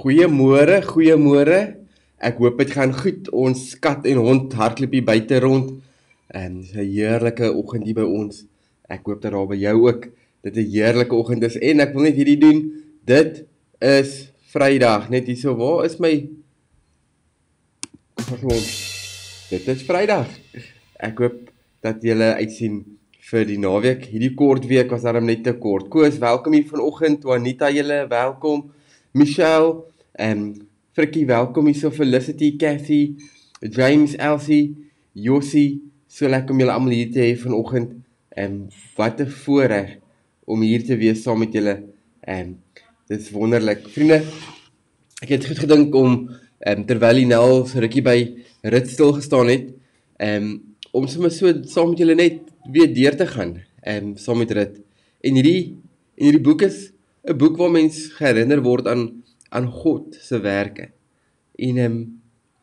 Goeiemôre, goeiemôre. Ek hoop dit gaan goed. Ons kat en hond hardloop hier buite rond. Dis 'n heerlike oggend hier by ons. Ek hoop dat daar by jou ook dit 'n heerlike oggend is. En ek wil net hierdie doen. Dit is Vrydag. Net hierso, waar is my hond? Dit is Vrydag. Ek hoop dat julle uitsien vir die naweek. Hierdie kort week was daarom net te kort. Koos, welkom hier vanoggend. Anita, julle welkom. Michelle, Frikkie, welkom hier so, Felicity, Cathy, James, Elsie, Josie, so lekker om julle almal hier te hê vanoggend. Wat 'n voorreg om hier te wees saam met julle. Dit is wonderlik. Vriende, ek het goed gedink om, terwyl die Nel so rukkie by rit stil gestaan het, om sommer so saam met julle net weer deur te gaan, saam met rit. En hierdie boek is 'n boek waar mens herinner word aan God se werke. En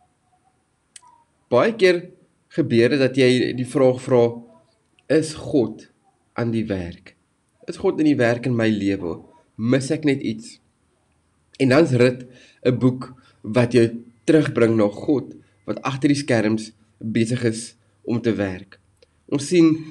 baie keer gebeur dit dat jy die vraag vra, is God aan die werk? Is God in die werk in my lewe? Mis ek net iets? En dan's Rit 'n boek wat jou terugbring na God, wat agter die skerms besig is om te werk. Ons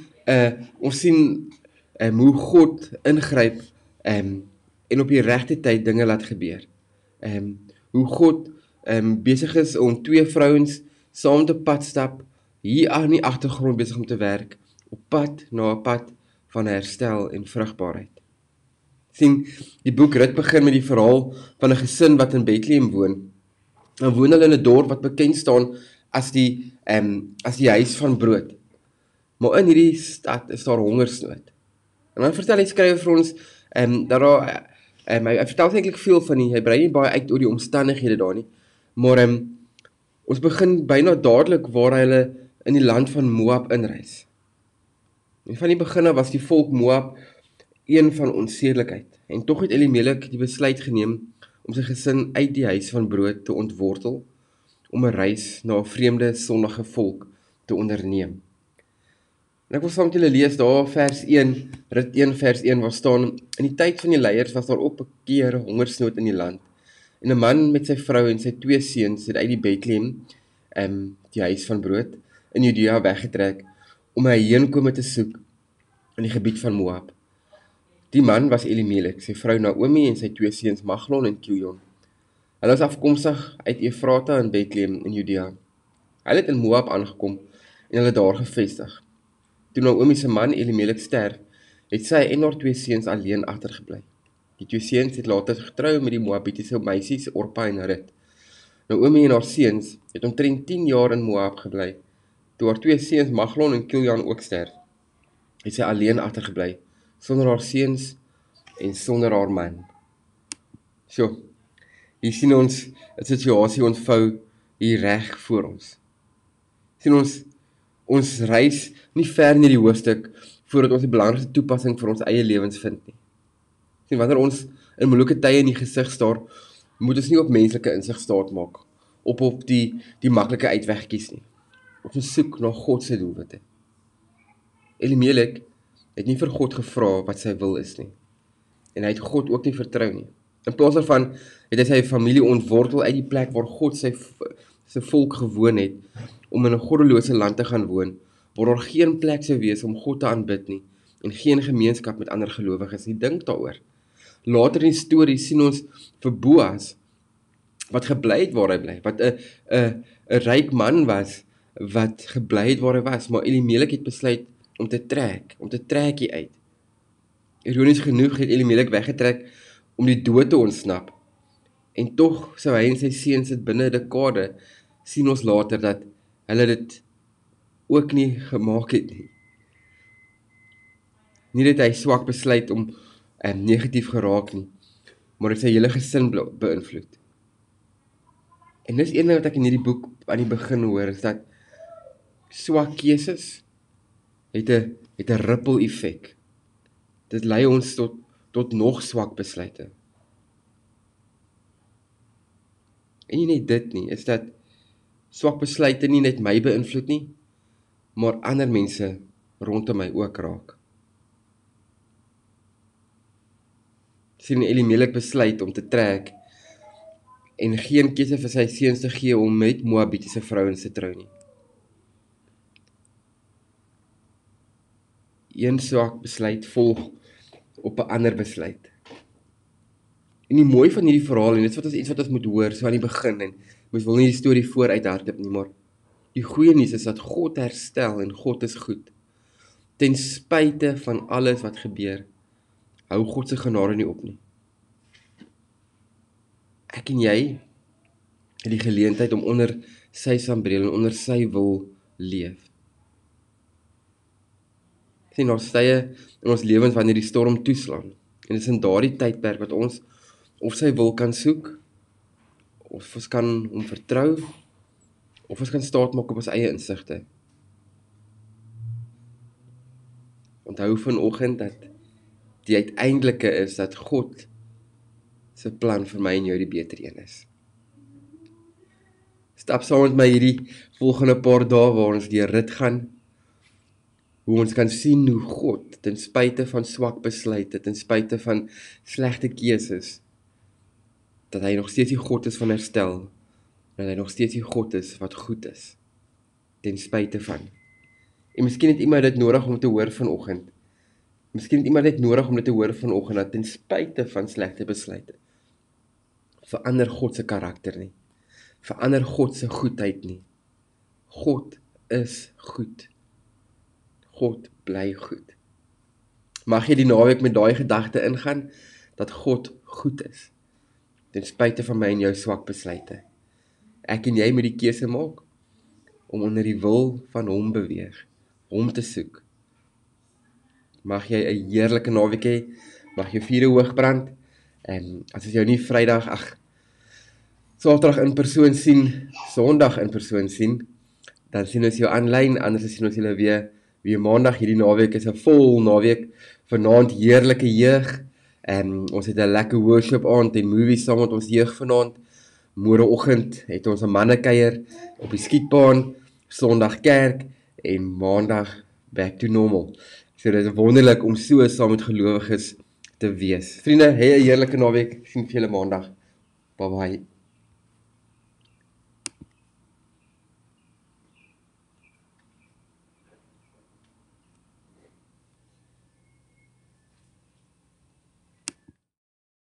sien hoe God ingryp en op die regte tyd dinge laat gebeur. Hoe God besig is om twee vrouens saam te pad stap, hier aan die agtergrond besig om te werk, op pad na 'n pad van herstel en vrugbaarheid. Sien, die boek Rit begin met die verhaal van 'n gesin wat in Bethlehem woon. Dan woon hulle in 'n dorp wat bekend staan as die huis van brood. Maar in hierdie stad is daar hongersnood. En dan vertel hy skrywer vir ons dat daar hy vertel eintlik veel van hy brei nie baie uit oor die omstandighede daar nie. Maar ons begin byna dadelik waar hulle in die land van Moab inreis. En van die begin af was die volk Moab een van onsedelikheid. En tog het Elimelek die besluit geneem om sy gesin uit die huis van brood te ontwortel, om 'n reis na 'n vreemde sondige volk te onderneem. En ek wil saam met julle lees daar vers 1, Rit 1 vers 1 waar staan, in die tyd van die leiers was daar op 'n keer hongersnood in die land. En 'n man met sy vrou en sy twee seuns het uit die Bethlehem, die huis van brood, in Judea weggetrek om 'n heenkome te soek in die gebied van Moab. Die man was Elimelek, sy vrou Naomi en sy twee seuns Maglon en Kilion. Hulle was afkomstig uit Efrata in Bethlehem in Judea. Hulle het in Moab aangekom en hulle daar gevestig. Toe Naomi se man Elimelek sterf, het sy en haar twee seuns alleen agtergebly. Die twee seuns het later getrou met die Moabitiese meisies Orpa en Rut. Naomi en haar seuns het omtrent 10 jaar in Moab gebly. Toe haar twee seuns Maglon en Kilion ook sterf, het sy alleen agtergebly, sonder haar seuns en sonder haar man. So, hier sien ons 'n situasie ontvou hier reg voor ons. Sien ons reis nie ver in hierdie hoofstuk voordat ons die belangrikste toepassing vir ons eie lewens vind nie. Sien, wanneer ons in moeilike tye in die gesig staar, moet ons nie op menslike insig staat maak, op die maklike uitweg kies nie. Ons soek na God se doelwitte. Elimelek het nie vir God gevra wat sy wil is nie. En hy het God ook nie vertrou nie. In plaas daarvan het hy sy familie ontwortel uit die plek waar God sy volk gewoon het, om in 'n goddelose land te gaan woon, waar daar geen plek sou wees om God te aanbid nie, en geen gemeenskap met ander gelowiges nie. Dink daaroor. Later in die storie sien ons vir Boas, wat gebly het waar hy bly, wat 'n ryk man was, wat gebly het waar hy was, maar Elimelek het besluit om te trek hier uit. Ironies genoeg het Elimelek weggetrek om die dood te ontsnap, en tog sou hy en sy seuns dit binne 'n dekade, sien ons later dat hulle dit ook nie gemaak het nie. Nie dat hy swak besluit om negatief geraak nie, maar dit sy hele gesin beïnvloed. En dis een ding wat ek in hierdie boek aan die begin hoor, is dat swak keuses het 'n ripple effek. Dit lei ons tot nog swak besluite. En nie net dit nie, is dat swak besluite nie net my beïnvloed nie, maar ander mense rondom my ook raak. Sien Elimelek besluit om te trek en geen keuse vir sy seuns te gee om met Moabitiese vrouens te trou nie. Een swak besluit volg op 'n ander besluit. En die mooi van hierdie verhaal, en dit is iets wat ons moet hoor, so aan die begin, en ons wil nie die storie vooruit hardloop nie, maar die goeie nuus is dat God herstel en God is goed. Ten spyte van alles wat gebeur, hou God se genade nie op nie. Ek en jy het die geleentheid om onder sy sambreel en onder sy wil leef. Sien, ons tye in ons lewens wanneer die storm toeslaan, en dit is in daardie tydperk wat ons of sy wil kan soek, of ons kan hom vertrou, of ons kan staat maak op ons eie insigte. Onthou vanoggend dat die uiteindelike is dat God se plan vir my en jou die beter een is. Stap saam met my hierdie volgende paar dae waar ons deur rit gaan, hoe ons kan sien hoe God, ten spyte van swak besluite, ten spyte van slegte keuses, dat hy nog steeds die God is van herstel, dat hy nog steeds die God is wat goed is, ten spyte van. En miskien het iemand dit nodig om te hoor vanoggend. Miskien het iemand dit nodig om dit te hoor vanoggend, dat ten spyte van slegte besluite, verander God se karakter nie, verander God se goedheid nie. God is goed. God bly goed. Mag jy die naweek met daai gedagte ingaan, dat God goed is, ten spyte van my en jou swak besluite. Ek en jy moet die keuse maak, om onder die wil van hom beweeg, hom te soek. Mag jy 'n heerlike naweek hê, mag jou vuure hoog brand, en as ons jou nie Saterdag in persoon sien, Sondag in persoon sien, dan sien ons jou aanlyn, anders sien ons julle weer Maandag. Hierdie naweek is 'n vol naweek, vanaand heerlike jeug, en ons het 'n lekker worship aand en movies saam met ons jeug vanaand. Môreoggend het ons 'n mannekuier op die skietbaan, Sondag kerk en Maandag back to normal. So dit is wonderlik om so saam met gelowiges te wees. Vriende, hê 'n heerlike naweek. Sien vir julle Maandag. Bye bye.